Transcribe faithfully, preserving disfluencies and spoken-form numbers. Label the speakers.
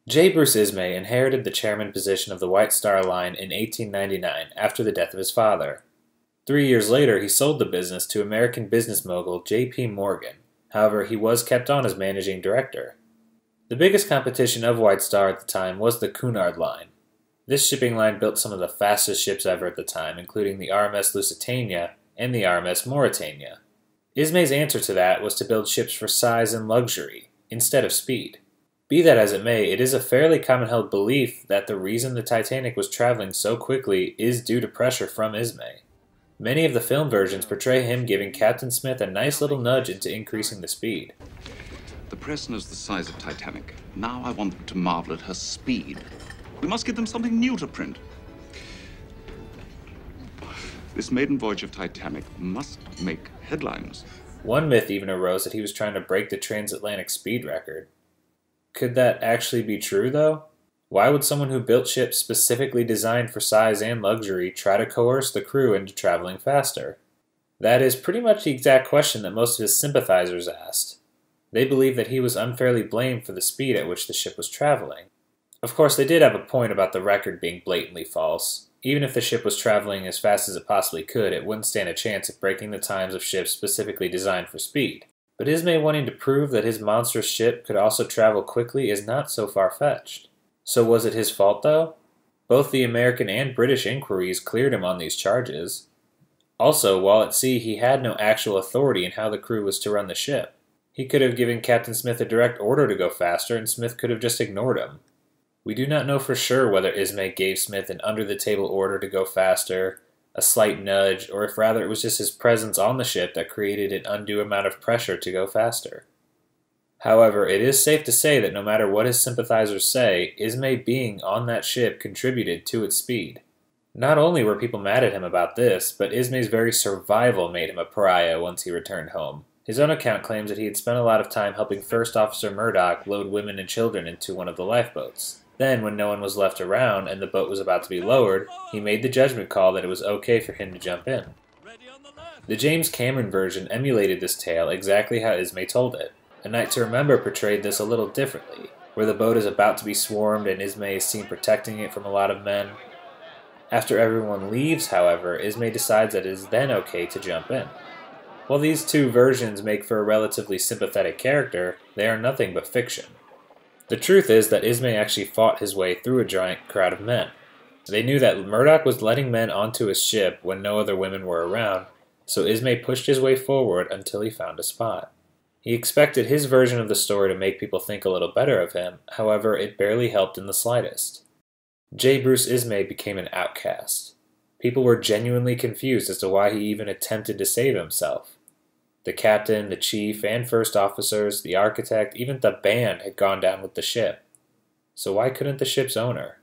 Speaker 1: J. Bruce Ismay inherited the chairman position of the White Star Line in eighteen ninety-nine after the death of his father. Three years later, he sold the business to American business mogul J P Morgan. However, he was kept on as managing director. The biggest competition of White Star at the time was the Cunard Line. This shipping line built some of the fastest ships ever at the time, including the R M S Lusitania and the R M S Mauretania. Ismay's answer to that was to build ships for size and luxury, instead of speed. Be that as it may, it is a fairly common-held belief that the reason the Titanic was traveling so quickly is due to pressure from Ismay. Many of the film versions portray him giving Captain Smith a nice little nudge into increasing the speed.
Speaker 2: The press knows the size of Titanic. Now I want them to marvel at her speed. We must give them something new to print. This maiden voyage of Titanic must make headlines.
Speaker 1: One myth even arose that he was trying to break the transatlantic speed record. Could that actually be true, though? Why would someone who built ships specifically designed for size and luxury try to coerce the crew into traveling faster? That is pretty much the exact question that most of his sympathizers asked. They believed that he was unfairly blamed for the speed at which the ship was traveling. Of course, they did have a point about the record being blatantly false. Even if the ship was traveling as fast as it possibly could, it wouldn't stand a chance of breaking the times of ships specifically designed for speed. But Ismay wanting to prove that his monstrous ship could also travel quickly is not so far-fetched. So was it his fault, though? Both the American and British inquiries cleared him on these charges. Also, while at sea, he had no actual authority in how the crew was to run the ship. He could have given Captain Smith a direct order to go faster, and Smith could have just ignored him. We do not know for sure whether Ismay gave Smith an under-the-table order to go faster, a slight nudge, or if rather it was just his presence on the ship that created an undue amount of pressure to go faster. However, it is safe to say that no matter what his sympathizers say, Ismay being on that ship contributed to its speed. Not only were people mad at him about this, but Ismay's very survival made him a pariah once he returned home. His own account claims that he had spent a lot of time helping First Officer Murdoch load women and children into one of the lifeboats. Then, when no one was left around and the boat was about to be lowered, he made the judgment call that it was okay for him to jump in. The James Cameron version emulated this tale exactly how Ismay told it. A Night to Remember portrayed this a little differently, where the boat is about to be swarmed and Ismay is seen protecting it from a lot of men. After everyone leaves, however, Ismay decides that it is then okay to jump in. While these two versions make for a relatively sympathetic character, they are nothing but fiction. The truth is that Ismay actually fought his way through a giant crowd of men. They knew that Murdoch was letting men onto his ship when no other women were around, so Ismay pushed his way forward until he found a spot. He expected his version of the story to make people think a little better of him, however, it barely helped in the slightest. J. Bruce Ismay became an outcast. People were genuinely confused as to why he even attempted to save himself. The captain, the chief, and first officers, the architect, even the band had gone down with the ship. So why couldn't the ship's owner?